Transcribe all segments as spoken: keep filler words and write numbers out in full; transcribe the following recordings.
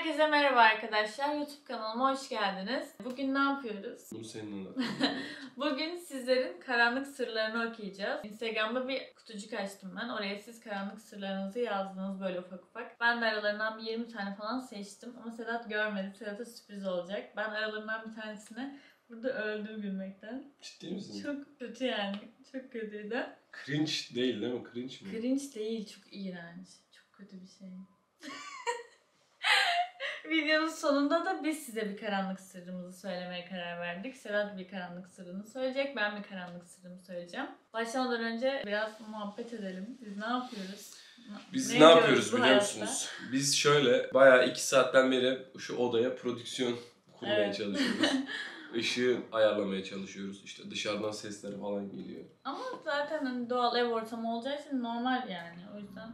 Herkese merhaba arkadaşlar. YouTube kanalıma hoş geldiniz. Bugün ne yapıyoruz? Bu senin Bugün sizlerin karanlık sırlarını okuyacağız. Instagram'da bir kutucuk açtım ben. Oraya siz karanlık sırlarınızı yazdınız böyle ufak ufak. Ben de aralarından bir yirmi tane falan seçtim. Ama Sedat görmedi. Sedat'a sürpriz olacak. Ben aralarından bir tanesine burada öldüm gülmekten. Ciddi misin? Çok kötü yani. Çok kötüydü. Cringe değil değil mi? Cringe mi? Cringe değil. Çok iğrenç. Çok kötü bir şey. Videonun sonunda da biz size bir karanlık sırrımızı söylemeye karar verdik. Sedat bir karanlık sırrını söyleyecek, ben bir karanlık sırrımı söyleyeceğim. Başlamadan önce biraz muhabbet edelim. Biz ne yapıyoruz? Biz ne, ne yapıyoruz biliyor hayatta? musunuz? Biz şöyle bayağı iki saatten beri şu odaya prodüksiyon kurmaya Evet. çalışıyoruz. Işığı ayarlamaya çalışıyoruz. İşte dışarıdan sesler falan geliyor. Ama zaten hani doğal ev ortamı olacağı için normal yani. O yüzden...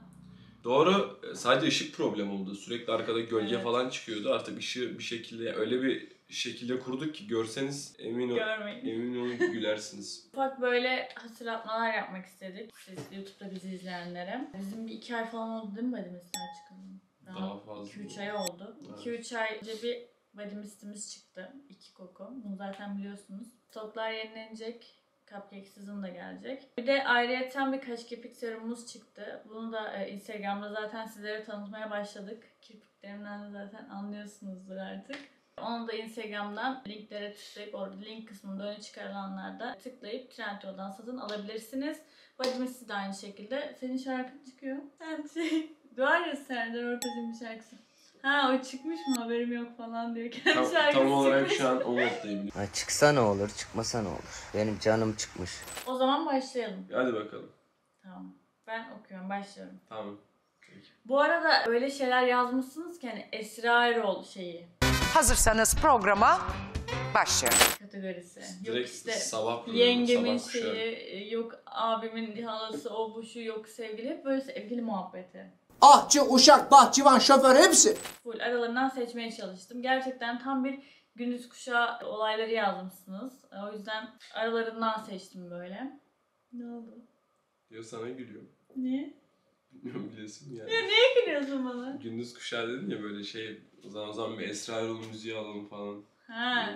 Doğru, sadece ışık problem oldu. Sürekli arkada gölge Evet. falan çıkıyordu. Artık ışığı bir şekilde öyle bir şekilde kurduk ki görseniz emin, ol, emin olun gülersiniz. Ufak böyle hatırlatmalar yapmak istedik siz YouTube'da bizi izleyenlere. Bizim bir iki ay falan oldu değil mi Badimistler çıkalı? Daha, Daha fazla. iki üç ay oldu. iki üç evet. ay önce bir Badimistimiz çıktı. iki koko. Bunu zaten biliyorsunuz. Stoklar yenilenecek. Cupcake Season da gelecek. Bir de ayrıyeten bir kaş kirpik serumumuz çıktı. Bunu da e, Instagram'da zaten sizlere tanıtmaya başladık. Kirpiklerimden de zaten anlıyorsunuzdur artık. Onu da Instagram'dan linklere tıklayıp orada link kısmında öne çıkarılanlarda tıklayıp Trendyol'dan satın alabilirsiniz. Badimist'i de aynı şekilde. Senin şarkın çıkıyor. Sen şey, var ya Serdar Ortaç'ın bir şarkısı. Ha o çıkmış mı haberim yok falan diyor. Kendi tam, şarkısı tam olarak çıkmış. şu an o moddayım. Ha, çıksa ne olur, çıkmasa ne olur? Benim canım çıkmış. O zaman başlayalım. Hadi bakalım. Tamam. Ben okuyorum, başlıyorum. Tamam. Peki. Bu arada öyle şeyler yazmışsınız ki hani Esra Erol şeyi. Hazırsanız programa başlıyorum. Kategorisi. Yok Direkt işte sabah programı, yengemin sabah kuşağı. şeyi, yok abimin halası, o bu şu, yok sevgili. Hep böyle sevgili muhabbeti. Ahçı, uşak, bahçıvan, şoför hepsi. Full aralarından seçmeye çalıştım. Gerçekten tam bir gündüz kuşağı olayları yazmışsınız. O yüzden aralarından seçtim böyle. Ne oldu? Diyor sana gülüyor. Niye? Bilmiyorum bilesin yani. Ya niye gülüyorsun bana? Gündüz kuşağı dedin ya böyle şey o zaman o zaman bir Esra Erol müziği alalım falan. Ha.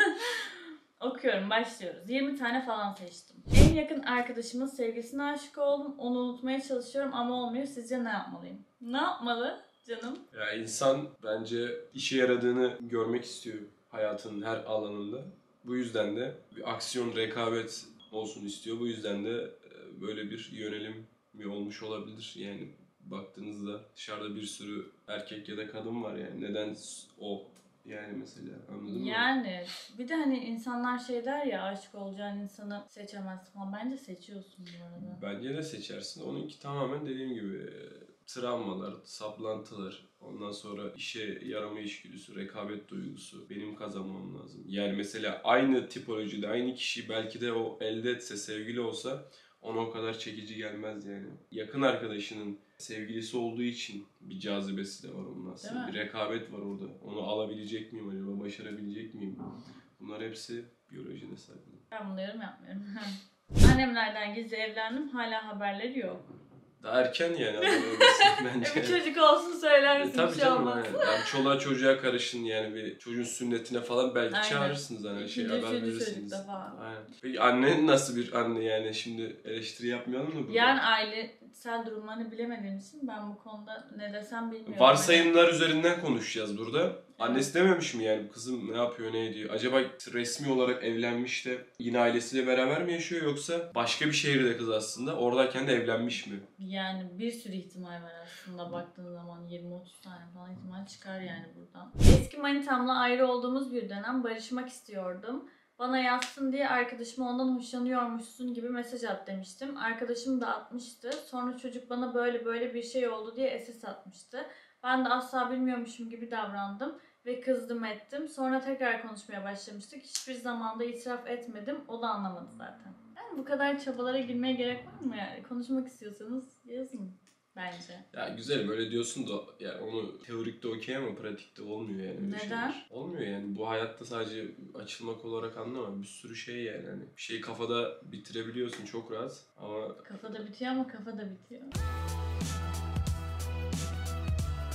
Okuyorum, başlıyoruz. yirmi tane falan seçtim. En yakın arkadaşımın sevgilisine aşık oldum. Onu unutmaya çalışıyorum ama olmuyor. Sizce ne yapmalıyım? Ne yapmalı canım? Ya insan bence işe yaradığını görmek istiyor hayatının her alanında. Bu yüzden de bir aksiyon, rekabet olsun istiyor. Bu yüzden de böyle bir yönelim mi olmuş olabilir. Yani baktığınızda dışarıda bir sürü erkek ya da kadın var yani. Neden o? Yani mesela anladın mı? Yani bir de hani insanlar şey der ya aşık olacağın insanı seçemezsin falan. Bence seçiyorsun bu arada. Bence de seçersin. Onunki tamamen dediğim gibi travmalar, saplantılar, ondan sonra işe yarama içgüdüsü, rekabet duygusu, benim kazanmam lazım. Yani mesela aynı tipolojide, aynı kişi belki de o elde etse, sevgili olsa ona o kadar çekici gelmez yani. Yakın arkadaşının sevgilisi olduğu için bir cazibesi de var onun aslında. Bir rekabet var orada. Onu alabilecek miyim acaba, başarabilecek miyim? Bunlar hepsi biyolojide saklı. Ben bunu yorum yapmıyorum. Annemlerden gizli evlendim. Hala haberleri yok. Daha erken yani bence. Bir çocuk olsun söyler misin? E, tabii bir şey canım olmaz. yani. yani çoluğa çocuğa karışın yani bir çocuğun sünnetine falan belki Aynen. çağırırsınız hani şey İkinci, haber üçüncü verirsiniz. çocukta falan. Aynen. Peki annen nasıl bir anne yani şimdi eleştiri yapmayalım mı burada? Yani ailesel durumlarını bilemediğim için ben bu konuda ne desem bilmiyorum. Varsayımlar üzerinden konuşacağız burada. Annesi dememiş mi yani kızım ne yapıyor ne ediyor? Acaba resmi olarak evlenmiş de yine ailesiyle beraber mi yaşıyor yoksa başka bir şehirde kız aslında oradayken de evlenmiş mi? Yani bir sürü ihtimal var aslında baktığın zaman yirmi otuz tane falan ihtimal çıkar yani buradan. Eski manitamla ayrı olduğumuz bir dönem barışmak istiyordum. Bana yazsın diye arkadaşıma ondan hoşlanıyormuşsun gibi mesaj at demiştim. Arkadaşım da atmıştı. Sonra çocuk bana böyle böyle bir şey oldu diye S S atmıştı. Ben de asla bilmiyormuşum gibi davrandım ve kızdım ettim. Sonra tekrar konuşmaya başlamıştık. Hiçbir zamanda itiraf etmedim. O da anlamadı zaten. Yani bu kadar çabalara girmeye gerek var mı yani? Konuşmak istiyorsanız yazın bence. Ya güzel böyle diyorsun da yani onu teorikte okey ama pratikte olmuyor yani. Öyle Neden? şeyler. Olmuyor yani. Bu hayatta sadece açılmak olarak anlamam. Bir sürü şey yani. Hani bir şeyi kafada bitirebiliyorsun çok rahat ama Kafada bitiyor ama kafada bitiyor.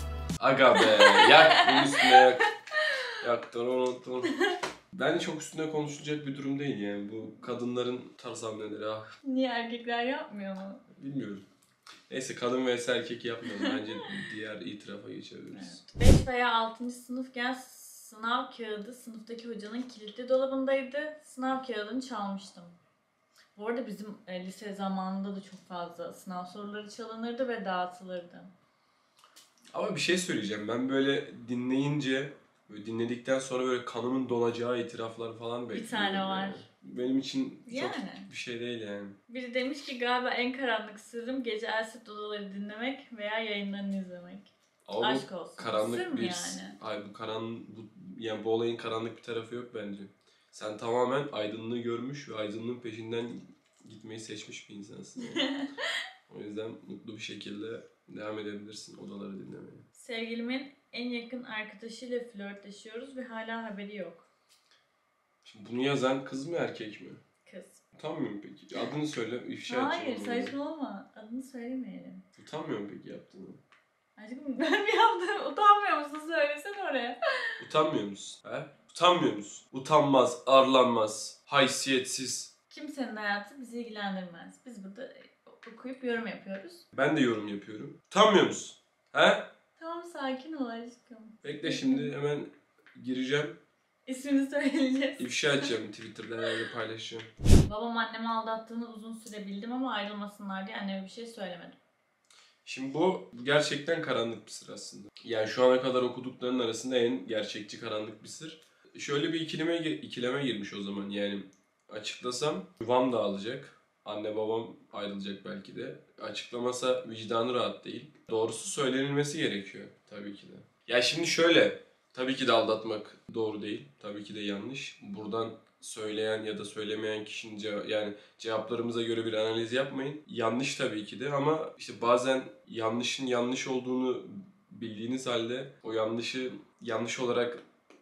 Aga be yak bunun üstüne yak. Yak don don. Bence çok üstüne konuşulacak bir durum değil yani. Bu kadınların tarz hamleleri ah. Niye erkekler yapmıyor mu? Bilmiyorum. Neyse kadın vs erkek yapmayalım. Bence diğer itirafa geçebiliriz. Evet. beş veya altıncı sınıfken sınav kağıdı sınıftaki hocanın kilitli dolabındaydı. Sınav kağıdını çalmıştım. Bu arada bizim e, lise zamanında da çok fazla sınav soruları çalınırdı ve dağıtılırdı. Ama bir şey söyleyeceğim. Ben böyle dinleyince, böyle dinledikten sonra böyle kanımın donacağı itiraflar falan bekliyorum. Bir tane var. Yani. Benim için çok Yani. bir şey değil yani. Biri demiş ki galiba en karanlık sırrım gece Elsit odaları dinlemek veya yayınlarını izlemek. Ama Aşk bu olsun. karanlık Sır mı bir, yani? Ay bu karan bu yani bu olayın karanlık bir tarafı yok bence. Sen tamamen aydınlığı görmüş ve aydınlığın peşinden gitmeyi seçmiş bir insansın yani. O yüzden mutlu bir şekilde devam edebilirsin odaları dinlemeye. Sevgilimin en yakın arkadaşıyla flörtleşiyoruz ve hala haberi yok. Şimdi bunu yazan kız mı erkek mi? Kız. Utanmıyor mu peki? Adını söyle, ifşa Hayır edeceğim. saçmalama. Adını söylemeyelim. Utanmıyor mu peki yaptığını? Aşkım ben bir yaptım. Utanmıyor musun? Söylesene oraya. Utanmıyor musun? He? Utanmıyor musun? Utanmaz, arlanmaz, haysiyetsiz. Kimsenin hayatı bizi ilgilendirmez. Biz burada okuyup yorum yapıyoruz. Ben de yorum yapıyorum. Utanmıyor musun? He? Tamam sakin ol aşkım. Bekle şimdi hemen gireceğim. İsmini söyleyeceğiz. İfşa edeceğim Twitter'da herhalde paylaşacağım. Babam annemi aldattığını uzun süre bildim ama ayrılmasınlar diye anneme bir şey söylemedim. Şimdi bu gerçekten karanlık bir sır aslında. Yani şu ana kadar okuduklarının arasında en gerçekçi karanlık bir sır. Şöyle bir ikileme, ikileme girmiş o zaman yani açıklasam yuvam dağılacak. Anne babam ayrılacak belki de. Açıklamasa vicdanı rahat değil. Doğrusu söylenilmesi gerekiyor tabii ki de. Ya şimdi şöyle, tabii ki de aldatmak doğru değil. Tabii ki de yanlış. Buradan söyleyen ya da söylemeyen kişinin ceva- yani cevaplarımıza göre bir analiz yapmayın. Yanlış tabii ki de ama işte bazen yanlışın yanlış olduğunu bildiğiniz halde o yanlışı yanlış olarak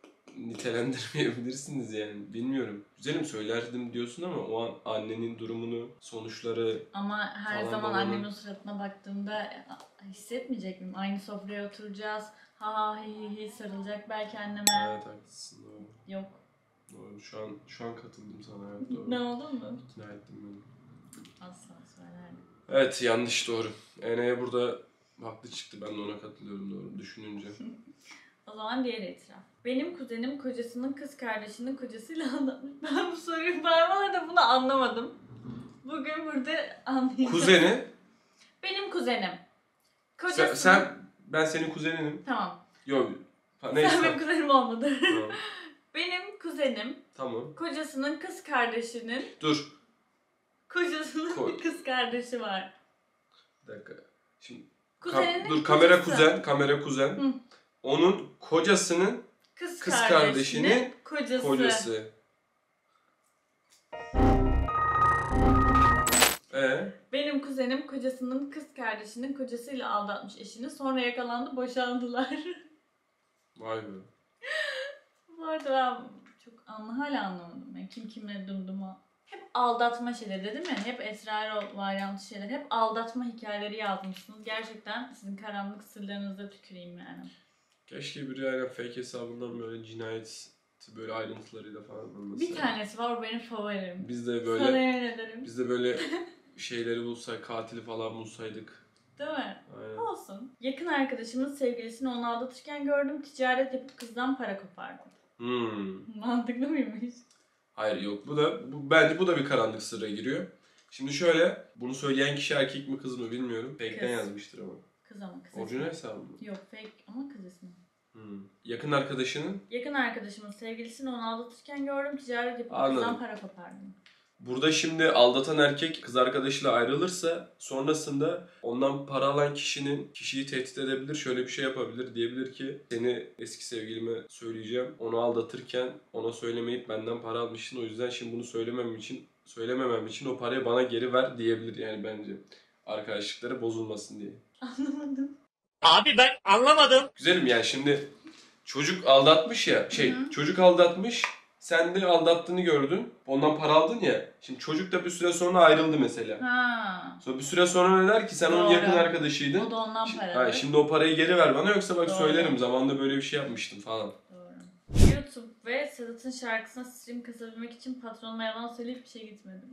nitelendirmeyebilirsiniz yani. Bilmiyorum. Güzelim söylerdim diyorsun ama o an annenin durumunu, sonuçları... Ama her Falan zaman babanın- annemin suratına baktığımda hissetmeyecek miyim? Aynı sofraya oturacağız. Ha ha hi hi hi sarılacak belki anneme. Evet haklısın doğru. Yok. Doğru. Şu an şu an katıldım sana. Evet, doğru. Ne oldu mu? İkna ettim beni. Asla söylerdim. Evet yanlış doğru. Ene'ye burada haklı çıktı. Ben de ona katılıyorum doğru düşününce. O zaman diğer itiraf. Benim kuzenim kocasının kız kardeşinin kocasıyla aldatmış. Ben bu soruyu ben var da bunu anlamadım. Bugün burada anlayacağım. Kuzeni. Benim kuzenim. Kocası... Sen, sen ben senin kuzeninim. Tamam. Yok. Sen Neyse. benim kuzenim olmadı. Tamam. Benim kuzenim Tamam. kocasının kız kardeşinin Dur. kocasının Ko- bir kız kardeşi var. Bir dakika. Şimdi Kuzeninin Ka- dur kamera kocası. kuzen, kamera kuzen. Hı. Onun kocasının Kız, kız kardeşinin kardeşinin kocası. kocası. Ee, Benim kuzenim kocasının kız kardeşinin kocasıyla aldatmış eşini. Sonra yakalandı, boşandılar. vay be. Bu arada ben çok anla, hala anlamadım. Yani kim kimle dumduma. Hep aldatma şeyleri değil mi? Hep esrar varyantı şeyler. Hep aldatma hikayeleri yazmışsınız. Gerçekten sizin karanlık sırlarınıza tüküreyim yani. Keşke biri yani fake hesabından böyle cinayet böyle ayrıntılarıyla falan anlatsa. Bir tanesi var, o benim favorim. Biz de Sana böyle yemin ederim. biz de böyle şeyleri bulsak, katili falan bulsaydık. Değil mi? Aynen. Olsun. Yakın arkadaşımın sevgilisini onu aldatırken gördüm. Ticaret yapıp kızdan para kopardı. Hmm. Mantıklı mıymış? Hayır yok bu da bu, bence bu da bir karanlık sırra giriyor. Şimdi şöyle bunu söyleyen kişi erkek mi kız mı bilmiyorum. Fake'den Kız. yazmıştır ama. Kız ama kız Orijinal ismi. hesabı mı? Yok fake ama kız ismi. Hmm. Yakın arkadaşının Yakın arkadaşımın sevgilisini onu aldatırken gördüm. Ticaret yapıp Anladım. kızdan para kopardım. burada şimdi aldatan erkek kız arkadaşıyla ayrılırsa sonrasında ondan para alan kişinin kişiyi tehdit edebilir. Şöyle bir şey yapabilir. Diyebilir ki seni eski sevgilime söyleyeceğim. Onu aldatırken ona söylemeyip benden para almışsın. O yüzden şimdi bunu söylemem için söylememem için o parayı bana geri ver diyebilir yani bence. Arkadaşlıkları bozulmasın diye. Anlamadım. Abi ben anlamadım. Güzelim yani şimdi çocuk aldatmış ya şey Hı hı. çocuk aldatmış Sen de aldattığını gördün. Ondan para aldın ya. Şimdi çocuk da bir süre sonra ayrıldı mesela. Ha. Sonra bir süre sonra ne der ki sen onun Doğru. yakın arkadaşıydın. O da ondan Şimdi, para hayır, alır. şimdi o parayı geri ver bana yoksa bak Doğru. söylerim zamanında böyle bir şey yapmıştım falan. Doğru. YouTube ve Sedat'ın şarkısına stream kasabilmek için patronuma yalan söyleyip bir şey gitmedim.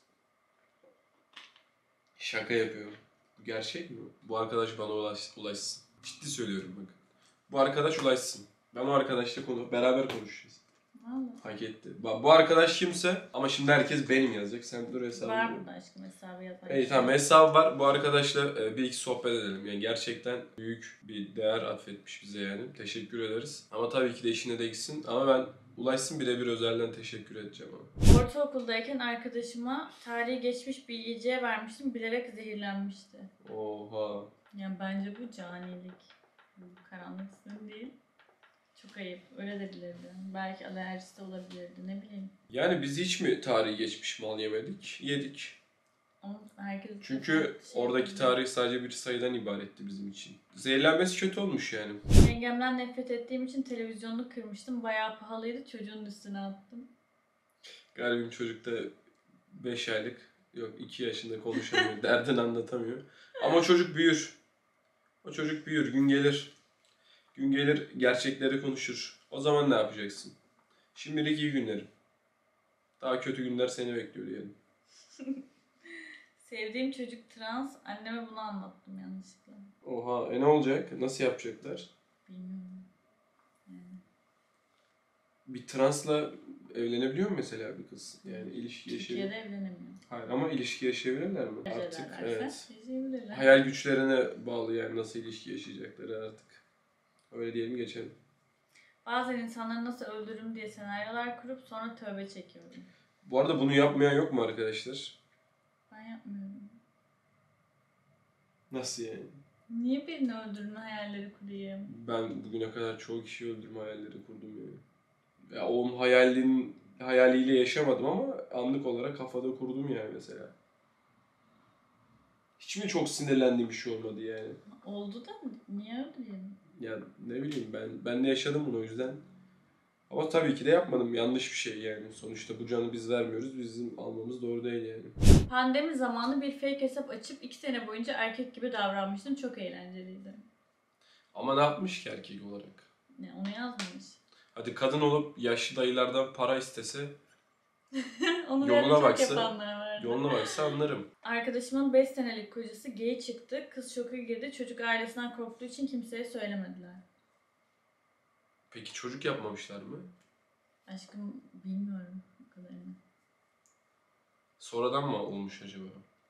Şaka yapıyorum. Bu gerçek mi? Bu arkadaş bana ulaş, ulaşsın. Ciddi söylüyorum bak. Bu arkadaş ulaşsın. Ben o arkadaşla konu beraber konuşacağız. Vallahi. Hak etti. Bak bu arkadaş kimse ama şimdi herkes benim yazacak. Sen dur hesabını. Var burada aşkım hesabı yazan. İyi tamam hesabı var. Bu arkadaşla e, bir iki sohbet edelim. Yani gerçekten büyük bir değer atfetmiş bize yani. Teşekkür ederiz. Ama tabii ki de işine de gitsin. Ama ben ulaşsın birebir özelden teşekkür edeceğim ama. Ortaokuldayken arkadaşıma tarihi geçmiş bilgiciye vermiştim. Bilerek zehirlenmişti. Oha. Yani bence bu canilik. Bu karanlık sınır değil. Çok ayıp. Öyle de bilirdi. Belki alerjisi de olabilirdi. Ne bileyim. Yani biz hiç mi tarihi geçmiş mal yemedik? Yedik. Ama herkes... Çünkü şey oradaki yapıyor. tarih sadece bir sayıdan ibaretti bizim için. Zehirlenmesi kötü olmuş yani. Yengemden nefret ettiğim için televizyonunu kırmıştım. Bayağı pahalıydı. Çocuğun üstüne attım. Garibim çocuk da beş aylık, yok iki yaşında konuşamıyor, derdini anlatamıyor. Ama o çocuk büyür. O çocuk büyür, gün gelir. Gün gelir gerçekleri konuşur. O zaman ne yapacaksın? Şimdilik iyi günlerim. Daha kötü günler seni bekliyor diyelim. Sevdiğim çocuk trans. Anneme bunu anlattım yanlışlıkla. Oha, e ne olacak? Nasıl yapacaklar? Bilmiyorum. Yani. Bir transla evlenebiliyor mu mesela bir kız? Yani ilişki Türkiye'de yaşayabilir. evlenemiyor. Hayır ama ilişki yaşayabilirler mi? Artık Yaşarlarsa evet. yaşayabilirler. Hayal güçlerine bağlı yani nasıl ilişki yaşayacakları artık. Öyle diyelim geçelim. Bazen insanları nasıl öldürürüm diye senaryolar kurup sonra tövbe çekiyorum. Bu arada bunu yapmayan yok mu arkadaşlar? Ben yapmıyorum. Nasıl yani? Niye birini öldürme hayalleri kurayım? Ben bugüne kadar çoğu kişi öldürme hayalleri kurdum yani. Ya onun hayalinin hayaliyle yaşamadım ama anlık olarak kafada kurdum yani mesela. Hiç mi çok sinirlendiğim bir şey olmadı yani? Oldu da niye öldüreyim? Ya ne bileyim ben ben de yaşadım bunu o yüzden. Ama tabii ki de yapmadım. Yanlış bir şey yani. Sonuçta bu canı biz vermiyoruz. Bizim almamız doğru değil yani. Pandemi zamanı bir fake hesap açıp iki sene boyunca erkek gibi davranmıştım. Çok eğlenceliydi. Ama ne yapmış ki erkek olarak? Ne, onu yazmamış. Hadi kadın olup yaşlı dayılardan para istese, Onu Yoluna böyle çok baksa- yapanlar vardı. yoluna baksa anlarım. Arkadaşımın beş senelik kocası gay çıktı. Kız şoka girdi. Çocuk ailesinden korktuğu için kimseye söylemediler. Peki çocuk yapmamışlar mı? Aşkım bilmiyorum o kadarını. Sonradan mı olmuş acaba?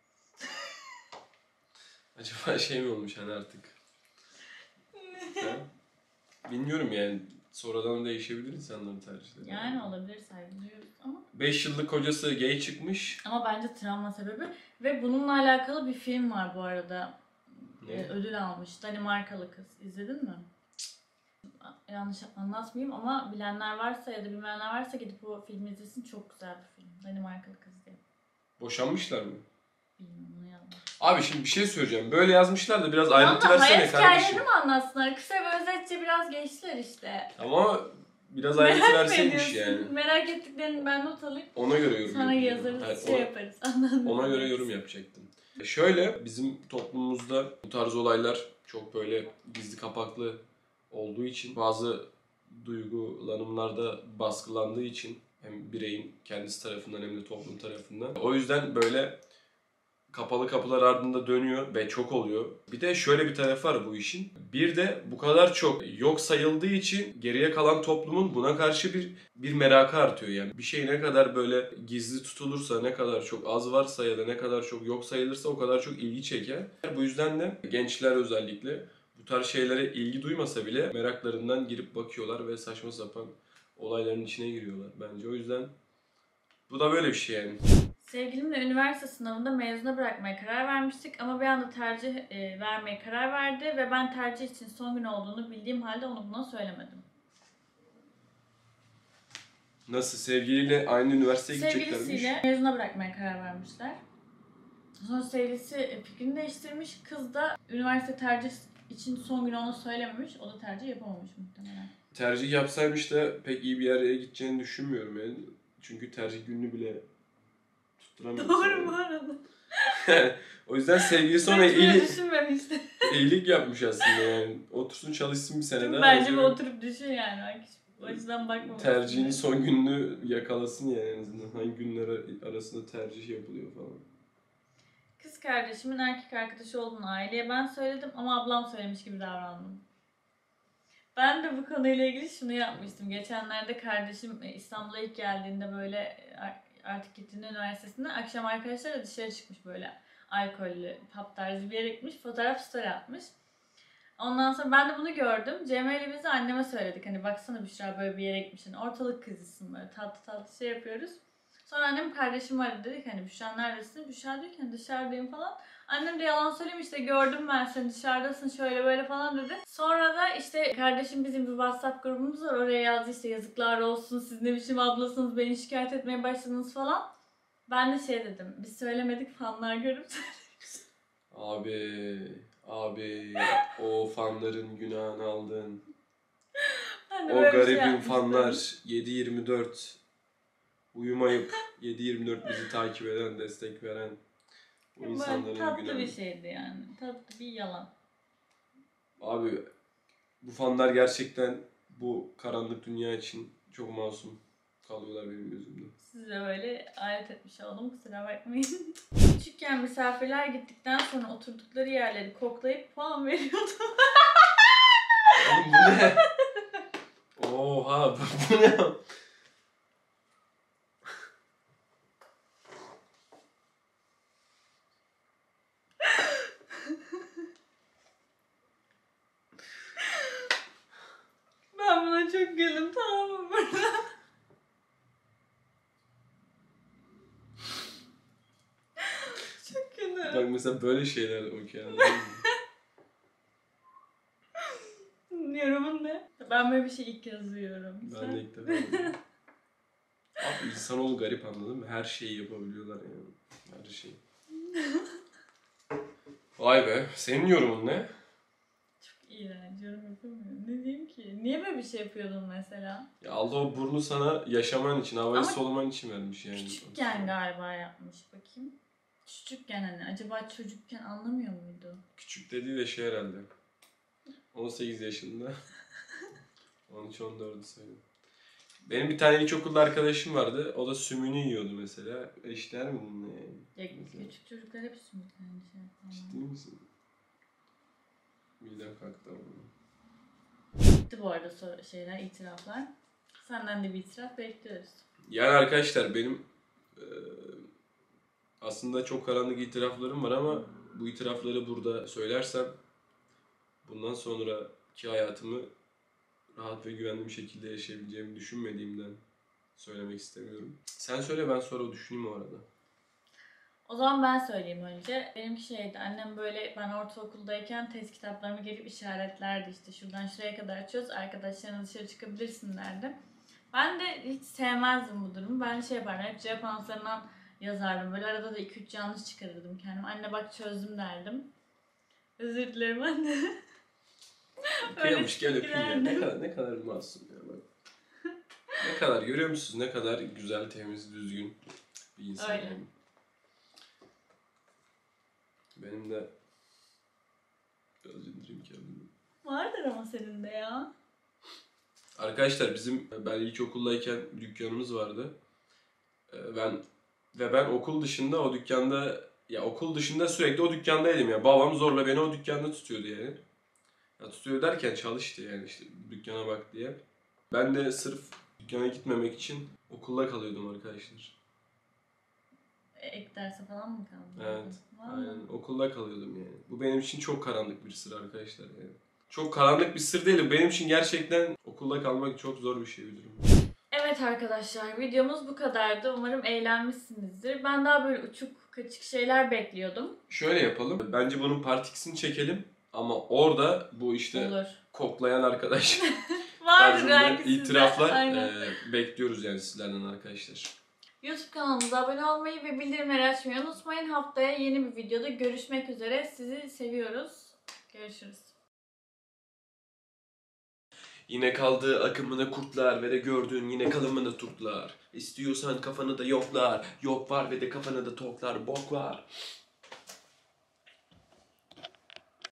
Acaba şey mi olmuş hani artık? Ha? Bilmiyorum yani. Sonradan değişebilir insanların tercihleri. Yani olabilir, saygı duyuyoruz ama. beş yıllık kocası gay çıkmış. Ama bence travma sebebi. Ve bununla alakalı bir film var bu arada. Ne? Ee, ödül almış. Danimarkalı kız. İzledin mi? Yanlış anlatmayayım ama bilenler varsa ya da bilmeyenler varsa gidip o filmi izlesin. Çok güzel bir film. Danimarkalı kız diye. Boşanmışlar mı? Bilmiyorum, onu yazdım. Abi şimdi bir şey söyleyeceğim. Böyle yazmışlar da biraz ayrıntı Ama versene hayat kardeşim. hikayelerini mi anlatsınlar? Kısa ve özetçe biraz geçtiler işte. Ama biraz ayrıntı Merak mı verseymiş ediyorsun? yani. Merak ettiklerini ben not alayım. Ona göre yorum Sana yapacağım. yazarız, Evet, şey ona- yaparız. Anladın Ona mı? göre yorum yapacaktım. Şöyle bizim toplumumuzda bu tarz olaylar çok böyle gizli kapaklı olduğu için bazı duygulanımlarda baskılandığı için hem bireyin kendisi tarafından hem de toplum tarafından. O yüzden böyle kapalı kapılar ardında dönüyor ve çok oluyor. Bir de şöyle bir tarafı var bu işin. Bir de bu kadar çok yok sayıldığı için geriye kalan toplumun buna karşı bir bir merakı artıyor yani. Bir şey ne kadar böyle gizli tutulursa, ne kadar çok az varsa ya da ne kadar çok yok sayılırsa o kadar çok ilgi çeker. Bu yüzden de gençler özellikle bu tarz şeylere ilgi duymasa bile meraklarından girip bakıyorlar ve saçma sapan olayların içine giriyorlar bence. O yüzden bu da böyle bir şey yani. Sevgilimle üniversite sınavında mezuna bırakmaya karar vermiştik ama bir anda tercih e, vermeye karar verdi ve ben tercih için son gün olduğunu bildiğim halde onu buna söylemedim. Nasıl sevgiliyle aynı üniversiteye gideceklermiş? Sevgilisiyle mezuna bırakmaya karar vermişler. Sonra sevgilisi fikrini değiştirmiş. Kız da üniversite tercih için son gün ona söylememiş. O da tercih yapamamış muhtemelen. Tercih yapsaymış da pek iyi bir yere gideceğini düşünmüyorum yani. Çünkü tercih gününü bile tutturamıyor. Doğru bu arada. O yüzden sevgilisi ona Hiç böyle iyilik, düşünmemiştim. iyilik yapmış aslında yani. Otursun çalışsın bir sene daha. Bence bir Sonra oturup düşün yani. Bak, o açıdan bakmamak. tercihinin son gününü yakalasın yani en azından. Hangi günler arasında tercih yapılıyor falan. Kız kardeşimin erkek arkadaşı olduğunu aileye ben söyledim ama ablam söylemiş gibi davrandım. Ben de bu konuyla ilgili şunu yapmıştım. Geçenlerde kardeşim İstanbul'a ilk geldiğinde böyle artık gittiğinde üniversitesinde akşam arkadaşlarla dışarı çıkmış böyle alkollü pub tarzı bir yere gitmiş. Fotoğraf story atmış. Ondan sonra ben de bunu gördüm. Cemre ile biz de anneme söyledik. Hani baksana Büşra böyle bir yere gitmiş. Hani ortalık kızısın böyle tatlı tatlı şey yapıyoruz. Sonra annem kardeşim aradı, dedik hani Büşra neredesin? Büşra diyor ki hani dışarıdayım falan. Annem de yalan söylemiş de gördüm ben seni dışarıdasın şöyle böyle falan dedi. Sonra da işte kardeşim bizim bir WhatsApp grubumuz var, oraya yazdı işte yazıklar olsun siz ne biçim ablasınız beni şikayet etmeye başladınız falan. Ben de şey dedim biz söylemedik fanlar görüp Abi, abi o fanların günahını aldın. hani O böyle bir şey garibim yapmıştım. fanlar yedi yirmi dört uyumayıp yedi yirmi dört bizi takip eden, destek veren bu Böyle insanların tatlı günahı. bir şeydi yani. Tatlı bir yalan. Abi bu fanlar gerçekten bu karanlık dünya için çok masum kalıyorlar benim gözümde. Size böyle alet etmiş oldum kusura bakmayın. Küçükken misafirler gittikten sonra oturdukları yerleri koklayıp puan veriyordum. Oğlum bu ne? Oha bu ne? Ben buna çok güldüm tamam mı burada? Çok Bak güldüm. mesela böyle şeyler okey. Yorumun ne? Ben böyle bir şey ilk kez duyuyorum. Ben de ilk defa duydum. Abi insanoğlu garip anladın mı? Her şeyi yapabiliyorlar yani. Her şeyi. Vay be. Senin yorumun ne? Çok iğrenç yorum yapamıyorum. Ne diyeyim ki? Niye böyle bir şey yapıyordun mesela? Ya aldı o burnu sana yaşaman için, havayı Ama soluman için vermiş yani. Küçükken galiba yapmış bakayım. Küçükken hani acaba çocukken anlamıyor muydu? Küçük dediği de şey herhalde. on sekiz yaşında. on üç on dördü sayıyor. Benim bir tane ilkokulda arkadaşım vardı. O da sümünü yiyordu mesela. Eşler mi bununla yani? Ya Mesela. küçük çocuklar hep sümüklerini şey yapıyorlar. Ciddi misin? Midem kalktı ama. Bitti bu arada so- şeyler, itiraflar. Senden de bir itiraf bekliyoruz. Yani arkadaşlar benim e, aslında çok karanlık itiraflarım var ama bu itirafları burada söylersem bundan sonraki hayatımı rahat ve güvenli bir şekilde yaşayabileceğimi düşünmediğimden söylemek istemiyorum. Sen söyle ben sonra düşüneyim o arada. O zaman ben söyleyeyim önce. Benimki şeydi, annem böyle ben ortaokuldayken test kitaplarımı gelip işaretlerdi işte şuradan şuraya kadar açıyoruz, arkadaşlarına dışarı çıkabilirsin derdi. Ben de hiç sevmezdim bu durumu. Ben şey yapardım, hep cevap anahtarından yazardım. Böyle arada da iki üç yanlış çıkarırdım kendime. Anne bak çözdüm derdim. Özür dilerim anne. Kıyamış gel öpeyim ya. girerdim. Ne kadar, ne kadar masum ya bak. Ne kadar görüyor musunuz? Ne kadar güzel, temiz, düzgün bir insan. Öyle. Yani. Benim de biraz indireyim kendimi. Vardır ama senin de ya. Arkadaşlar bizim ben ilkokuldayken dükkanımız vardı. Ee, Ben ve ben okul dışında o dükkanda ya okul dışında sürekli o dükkandaydım ya. Babam zorla beni o dükkanda tutuyordu yani. Ya tutuyor derken çalıştı yani işte dükkana bak diye. Ben de sırf dükkana gitmemek için okulda kalıyordum arkadaşlar. E, Ek derse falan mı kaldın? Evet. Vallahi. Aynen okulda kalıyordum yani. Bu benim için çok karanlık bir sır arkadaşlar yani. Çok karanlık bir sır değil. Benim için gerçekten okulda kalmak çok zor bir şey bir durum. Evet arkadaşlar videomuz bu kadardı. Umarım eğlenmişsinizdir. Ben daha böyle uçuk kaçık şeyler bekliyordum. Şöyle yapalım. Bence bunun part ikisini çekelim. Ama orada bu işte Olur. koklayan arkadaş Vardır tarzında belki sizde. itiraflar Aynen. e, bekliyoruz yani sizlerden arkadaşlar. YouTube kanalımıza abone olmayı ve bildirimleri açmayı unutmayın. Haftaya yeni bir videoda görüşmek üzere. Sizi seviyoruz. Görüşürüz. Yine kaldığı akımını kurtlar ve de gördüğün yine kalımını turtlar. İstiyorsan kafanı da yoklar. Yok var ve de kafanı da toklar. Bok var.